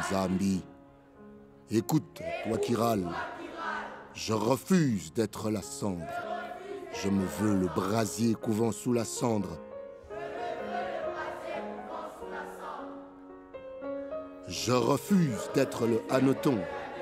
Nzambi. Écoute, toi qui râles, je refuse d'être la cendre. Je me veux le brasier couvant sous la cendre. Je refuse d'être le hanneton.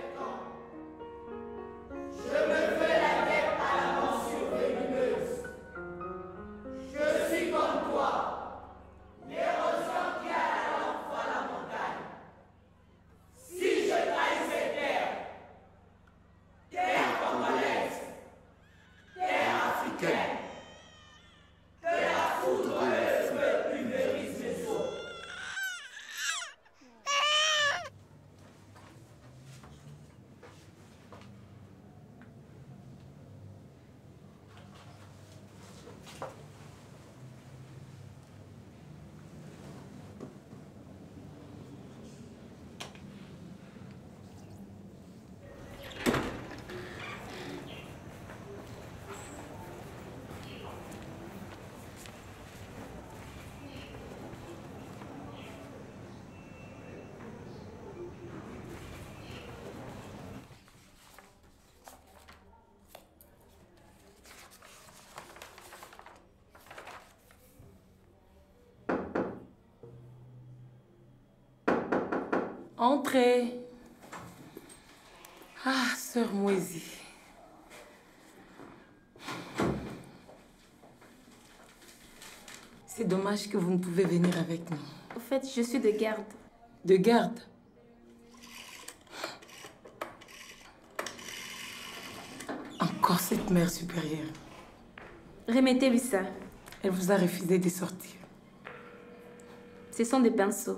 Entrez. Ah, sœur Moïse. C'est dommage que vous ne pouvez venir avec nous. En fait, je suis de garde. De garde? Encore cette mère supérieure. Remettez-lui ça. Elle vous a refusé de sortir. Ce sont des pinceaux.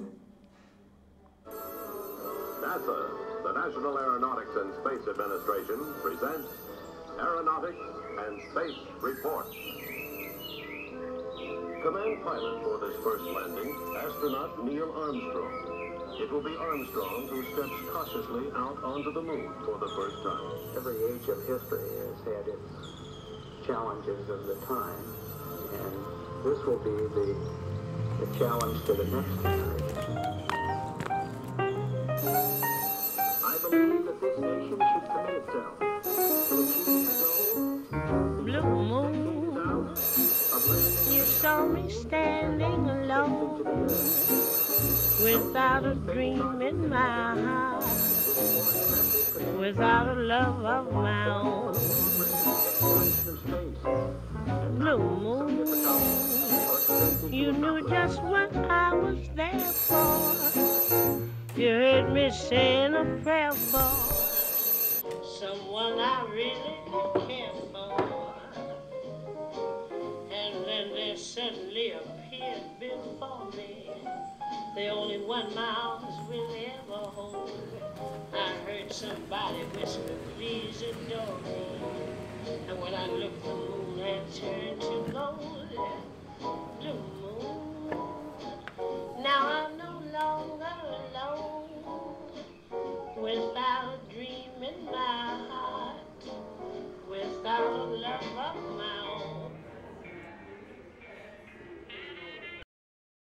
NASA, the National Aeronautics and Space Administration, presents Aeronautics and Space Report. Command pilot for this first landing, astronaut Neil Armstrong. It will be Armstrong who steps cautiously out onto the moon for the first time. Every age of history has had its challenges of the time, and this will be the challenge to the next generation. I believe that this nation should commit itself to achieving the goal. Blue moon, you saw me standing alone, without a dream in my heart, without a love of my own. Blue moon, you knew just what I was there for. You heard me saying a prayer for someone I really care for. And then they suddenly appeared before me, the only one my arms will ever hold. I heard somebody whisper, please adore me. And when I looked, the moon had turned to gold. Blue moon, now I'm no longer alone, without